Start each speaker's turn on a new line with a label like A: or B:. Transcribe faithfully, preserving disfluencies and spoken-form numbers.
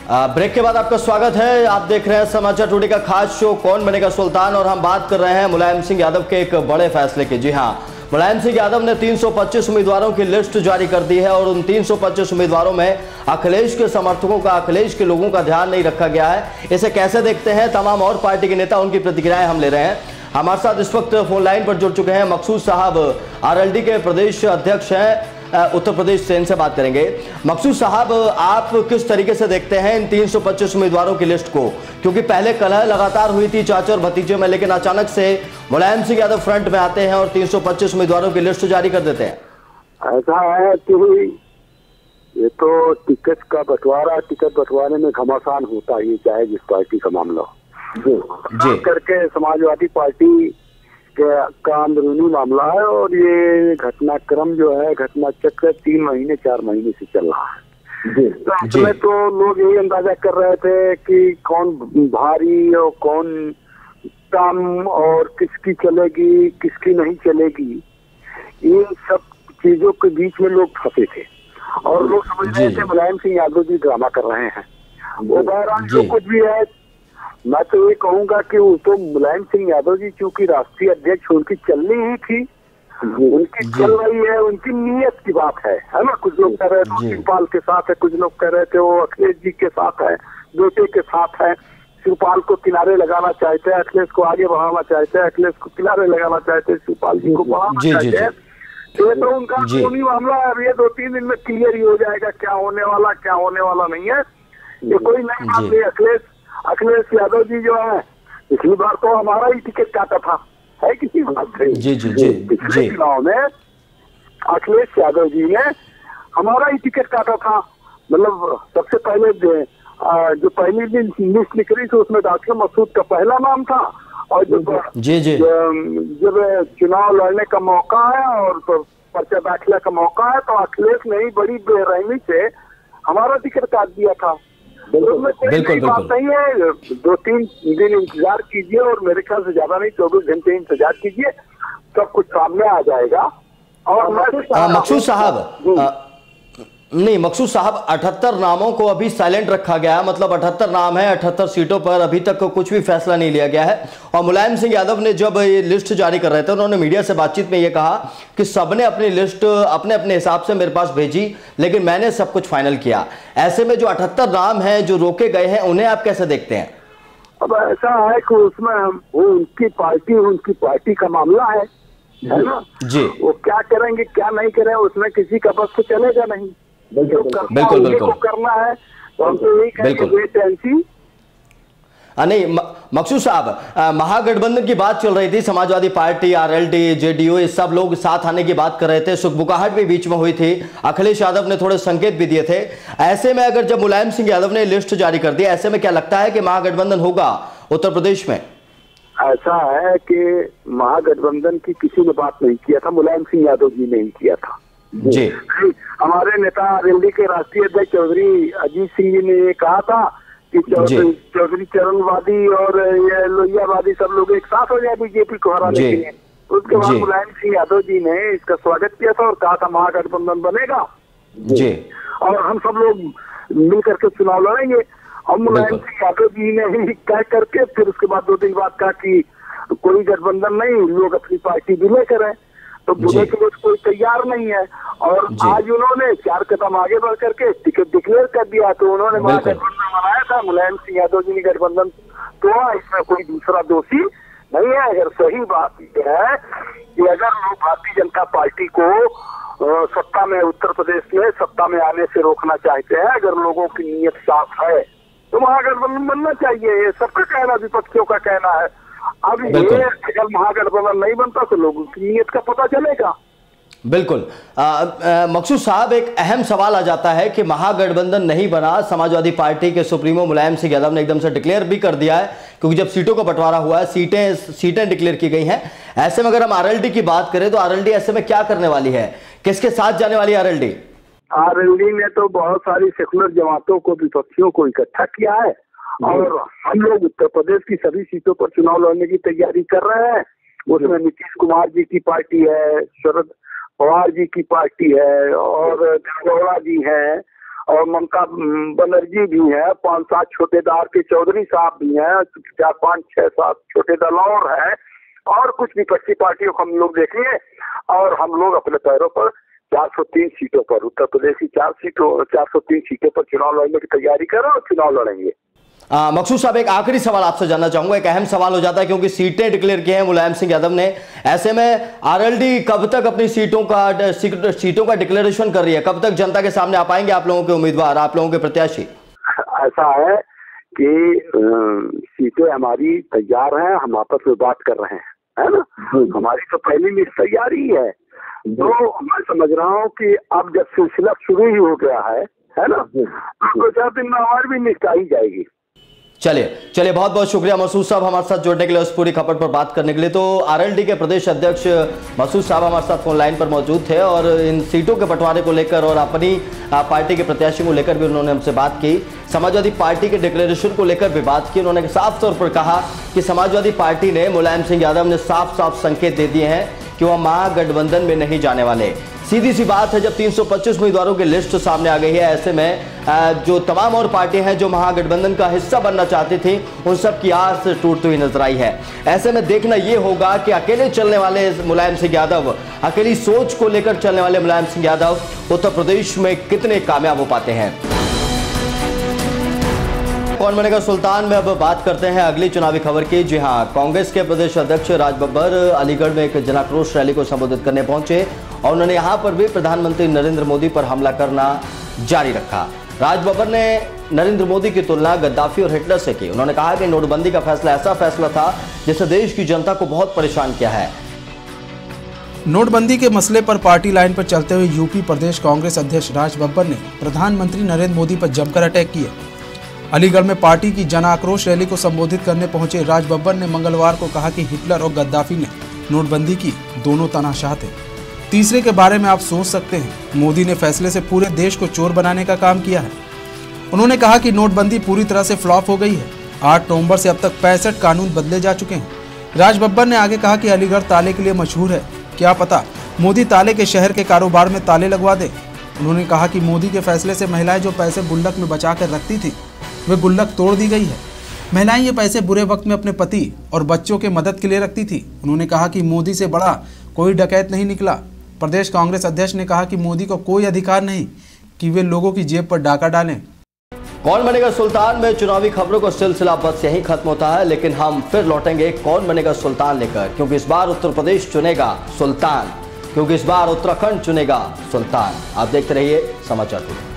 A: आ, break के बाद आपका स्वागत है। आप देख रहे हैं समाचार टुडे का खास शो कौन बनेगा सुल्तान, और हम बात कर रहे हैं मुलायम सिंह यादव के एक बड़े फैसले की। जी हां, मुलायम सिंह यादव ने तीन सौ पच्चीस उम्मीदवारों की लिस्ट जारी कर दी है और उन तीन सौ पच्चीस उम्मीदवारों में अखिलेश के समर्थकों का, अखिलेश के लोगों का ध्यान नहीं रखा गया है। इसे कैसे देखते हैं तमाम और पार्टी के नेता, उनकी प्रतिक्रियाएं हम ले रहे हैं। हमारे साथ इस वक्त फोन लाइन पर जुड़ चुके हैं मकसूद साहब, आरएलडी के प्रदेश अध्यक्ष हैं उत्तर प्रदेश से, इनसे बात करेंगे। मकसूद साहब, आप किस तरीके से देखते हैं इन तीन सौ पच्चीस उम्मीदवारों की लिस्ट को? क्योंकि पहले कलह लगातार हुई थी चाचा और भतीजे में, लेकिन अचानक से मुलायम सिंह यादव फ्रंट में आते हैं और तीन सौ पच्चीस उम्मीदवारों की लिस्ट जारी कर देते हैं।
B: ऐसा है कि ये तो टिकट का बंटवारा, टिकट बंटवारे में घमासान होता ही, चाहे जिस पार्टी का मामला हो। जी करके समाजवादी पार्टी का अंदरूनी मामला है और ये घटनाक्रम जो है, घटना चक्र तीन महीने चार महीने से चल रहा है। जी तो इसमें तो लोग यही अंदाजा कर रहे थे कि कौन भारी और कौन कम और किसकी चलेगी किसकी नहीं चलेगी, इन सब चीजों के बीच में लोग फंसे थे और लोग समझ रहे थे मुलायम सिंह यादव जी ड्रामा कर रहे हैं। वो बहरहाल जो कुछ भी है, मैं तो ये कहूंगा कि वो तो मुलायम सिंह यादव जी चूंकि राष्ट्रीय अध्यक्ष उनकी चलनी ही थी, उनकी चल रही है, उनकी नीयत की बात है, है ना। कुछ लोग कह रहे थे शिवपाल के साथ है, कुछ लोग कह रहे थे वो अखिलेश जी के साथ है, बेटे के साथ है। शिवपाल को किनारे लगाना चाहते हैं, अखिलेश को आगे बढ़ाना चाहते हैं, अखिलेश को किनारे लगाना चाहते हैं, शिवपाल जी को बढ़ाना चाहते हैं। ये तो उनका कानूनी मामला है। अब ये दो तीन दिन में क्लियर ही हो जाएगा क्या होने वाला क्या होने वाला नहीं है। ये कोई नई बात नहीं। अखिलेश अखिलेश यादव जी जो है, पिछली बार तो हमारा ही टिकट काटा था, है किसी बात से। जी जी जी पिछले चुनाव में अखिलेश यादव जी ने हमारा ही टिकट काटा था। मतलब सबसे पहले जो पहली दिन लिस्ट निकली थी उसमें डॉक्टर मसूद का पहला नाम था, और जब जी जी जब चुनाव लड़ने का मौका है और तो पर्चा दाखिला का मौका है तो अखिलेश ने ही बड़ी बेरहमी से हमारा टिकट काट दिया था। बिल्कुल बिल्कुल बात नहीं है। दो तीन दिन इंतजार कीजिए और मेरे ख्याल से ज्यादा नहीं, चौबीस घंटे इंतजार कीजिए, सब कुछ सामने आ जाएगा। और
A: मकसूद साहब, नहीं मकसूद साहब, अठहत्तर नामों को अभी साइलेंट रखा गया है, मतलब अठहत्तर नाम है, अठहत्तर सीटों पर अभी तक कुछ भी फैसला नहीं लिया गया है। और मुलायम सिंह यादव ने जब ये लिस्ट जारी कर रहे थे, उन्होंने मीडिया से बातचीत में ये कहा कि सबने अपनी लिस्ट अपने अपने हिसाब से मेरे पास भेजी, लेकिन मैंने सब कुछ फाइनल किया। ऐसे में जो अठहत्तर नाम है जो रोके गए हैं, उन्हें आप कैसे देखते हैं?
B: अब ऐसा है कि उसमें वो उनकी पार्टी उनकी पार्टी का मामला है, है ना जी। वो क्या करेंगे क्या नहीं करें, उसमें किसी का बस तो चलेगा नहीं। बिल्कुल बिल्कुल बिल्कुल करना है तो हम तो यही कहेंगे।
A: नहीं मकसूद साहब, महागठबंधन की बात चल रही थी, समाजवादी पार्टी, आरएलडी, जेडीयू, ये सब लोग साथ आने की बात कर रहे थे, सुखबुकाहट भी बीच में हुई थी, अखिलेश यादव ने थोड़े संकेत भी दिए थे। ऐसे में अगर जब मुलायम सिंह यादव ने लिस्ट जारी कर दी, ऐसे में क्या लगता है कि महागठबंधन होगा उत्तर प्रदेश में?
B: ऐसा है कि महागठबंधन की किसी ने बात नहीं किया था, मुलायम सिंह यादव जी ने ही किया था
A: जी।
B: हमारे नेता आरएलडी के राष्ट्रीय अध्यक्ष चौधरी अजीत सिंह जी ने ये कहा था कि चौधरी चरणवादी और ये लोहियावादी सब लोग एक साथ हो जाए बीजेपी को हराने के लिए। उसके बाद मुलायम सिंह यादव जी ने इसका स्वागत किया था और कहा था महागठबंधन बनेगा
A: जी, और
B: हम सब लोग मिल करके चुनाव लड़ेंगे। और मुलायम सिंह यादव जी ने ही कह करके फिर उसके बाद दो दिन बाद कहा कि कोई गठबंधन नहीं, लोग अपनी पार्टी विलय करें, तो बुले के लिए कोई तैयार नहीं है। और आज उन्होंने चार कदम आगे बढ़ करके टिकट डिक्लेयर कर दिया, तो उन्होंने महागठबंधन बनाया था, मुलायम सिंह यादव जी ने गठबंधन तोड़ा, इसमें कोई दूसरा दोषी नहीं है। अगर सही बात यह है कि अगर लोग भारतीय जनता पार्टी को सत्ता में, उत्तर प्रदेश में सत्ता में आने से रोकना चाहते हैं, अगर लोगों की नीयत साफ है तो महागठबंधन बनना चाहिए। ये सबका कहना, विपक्षियों का कहना है। अब ये अगर महागठबंधन नहीं बनता तो लोगों की नीयत का पता चलेगा।
A: बिल्कुल। मकसूद साहब, एक अहम सवाल आ जाता है कि महागठबंधन नहीं बना, समाजवादी पार्टी के सुप्रीमो मुलायम सिंह यादव ने एकदम से डिक्लेयर भी कर दिया है, क्योंकि जब सीटों का बंटवारा हुआ है, सीटें सीटें डिक्लेयर की गई हैं। ऐसे में अगर हम आरएलडी की बात करें तो आरएलडी ऐसे में क्या करने वाली है, किसके साथ जाने वाली है आरएलडी?
B: आरएलडी ने तो बहुत सारी सेकुलर जमातों को, विपक्षियों को इकट्ठा किया है और हम लोग उत्तर प्रदेश की सभी सीटों पर चुनाव लड़ने की तैयारी कर रहे हैं। उसमें नीतीश कुमार जी की पार्टी है, शरद पवार जी की पार्टी है और गौड़ा जी है और ममता बनर्जी भी है, पांच सात छोटेदार के चौधरी साहब भी हैं, चार पांच छह सात छोटे दल और हैं, और कुछ विपक्षी पार्टियों को हम लोग देखेंगे, और हम लोग अपने पैरों पर चार सौ तीन सीटों पर, उत्तर प्रदेश की चार सीटों चार सौ तीन सीटों पर चुनाव लड़ने की तैयारी कर रहे हैं और चुनाव लड़ेंगे।
A: मकसूद साहब, एक आखिरी सवाल आपसे जानना चाहूंगा। एक अहम सवाल हो जाता है क्योंकि सीटें डिक्लेयर की हैं मुलायम सिंह यादव ने, ऐसे में आरएलडी कब तक अपनी सीटों का सीटों का डिक्लेरेशन कर रही है? कब तक जनता के सामने आ पाएंगे आप लोगों के उम्मीदवार, आप लोगों के प्रत्याशी?
B: ऐसा है कि सीटें हमारी तैयार हैं, हम आपस में बात कर रहे हैं, है ना। हमारी तो पहली लिस्ट तैयार ही है, तो मैं समझ रहा हूँ कि अब जब सिलसिला शुरू ही हो गया है है ना, तो दो चार दिन में हमारी भी लिस्ट आ ही जाएगी।
A: चलिए चलिए बहुत बहुत शुक्रिया मसूद साहब हमारे साथ जुड़ने के लिए, उस पूरी खबर पर बात करने के लिए। तो आरएलडी के प्रदेश अध्यक्ष मसूद साहब हमारे साथ फोन लाइन पर मौजूद थे और इन सीटों के बंटवारे को लेकर और अपनी पार्टी के प्रत्याशी को लेकर भी उन्होंने हमसे बात की। समाजवादी पार्टी के डिक्लेरेशन को लेकर भी बात की। उन्होंने साफ तौर पर कहा कि समाजवादी पार्टी ने, मुलायम सिंह यादव ने साफ साफ संकेत दे दिए हैं कि वह महागठबंधन में नहीं जाने वाले। सीधी सी बात है, जब तीन सौ पच्चीस उम्मीदवारों की लिस्ट सामने आ गई है, ऐसे में जो तमाम और पार्टियां हैं जो महागठबंधन का हिस्सा बनना चाहती थी, उन सब की आस टूटती हुई नजर आई है। ऐसे में देखना यह होगा कि अकेले चलने वाले मुलायम सिंह यादव, अकेली सोच को लेकर चलने वाले मुलायम सिंह यादव उत्तर प्रदेश में कितने कामयाब हो पाते हैं। कौन बनेगा सुल्तान में अब बात करते हैं अगली चुनावी खबर की। जी हां, कांग्रेस के प्रदेश अध्यक्ष राज बब्बर अलीगढ़ में एक जनाक्रोश रैली को संबोधित करने पहुंचे और उन्होंने यहां पर भी प्रधानमंत्री नरेंद्र मोदी पर हमला करना जारी रखा। राज बब्बर ने नरेंद्र मोदी की तुलना गद्दाफी और हिटलर से की। उन्होंने कहा कि नोटबंदी का फैसला ऐसा फैसला था जिससे देश की जनता को बहुत परेशान किया है।
C: नोटबंदी के मसले पर पार्टी लाइन पर चलते हुए यूपी प्रदेश कांग्रेस अध्यक्ष राज बब्बर ने प्रधानमंत्री नरेंद्र मोदी पर जमकर अटैक किया। अलीगढ़ में पार्टी की जन आक्रोश रैली को संबोधित करने पहुंचे राज बब्बर ने मंगलवार को कहा कि हिटलर और गद्दाफी ने नोटबंदी की, दोनों तानाशाह थे। तीसरे के बारे में आप सोच सकते हैं, मोदी ने फैसले से पूरे देश को चोर बनाने का काम किया है। उन्होंने कहा कि नोटबंदी पूरी तरह से फ्लॉप हो गई है। आठ नवंबर से अब तक पैंसठ कानून बदले जा चुके हैं। राज बब्बर ने आगे कहा कि अलीगढ़ ताले के लिए मशहूर है, क्या पता मोदी ताले के शहर के कारोबार में ताले लगवा दे। उन्होंने कहा कि मोदी के फैसले से महिलाएं जो पैसे गुल्लक में बचा कर रखती थी, वे गुल्लक तोड़ दी गई है। महिलाएं ये पैसे बुरे वक्त में अपने पति और बच्चों के मदद के लिए रखती थी। उन्होंने कहा कि मोदी से बड़ा कोई डकैत नहीं निकला। प्रदेश कांग्रेस अध्यक्ष ने कहा कि मोदी को कोई अधिकार नहीं कि वे लोगों की जेब पर डाका डालें।
A: कौन बनेगा सुल्तान में चुनावी खबरों का सिलसिला बस यहीं खत्म होता है, लेकिन हम फिर लौटेंगे कौन बनेगा सुल्तान लेकर, क्योंकि इस बार उत्तर प्रदेश चुनेगा सुल्तान, क्योंकि इस बार उत्तराखंड चुनेगा सुल्तान। आप देखते रहिए समाचार टुडे।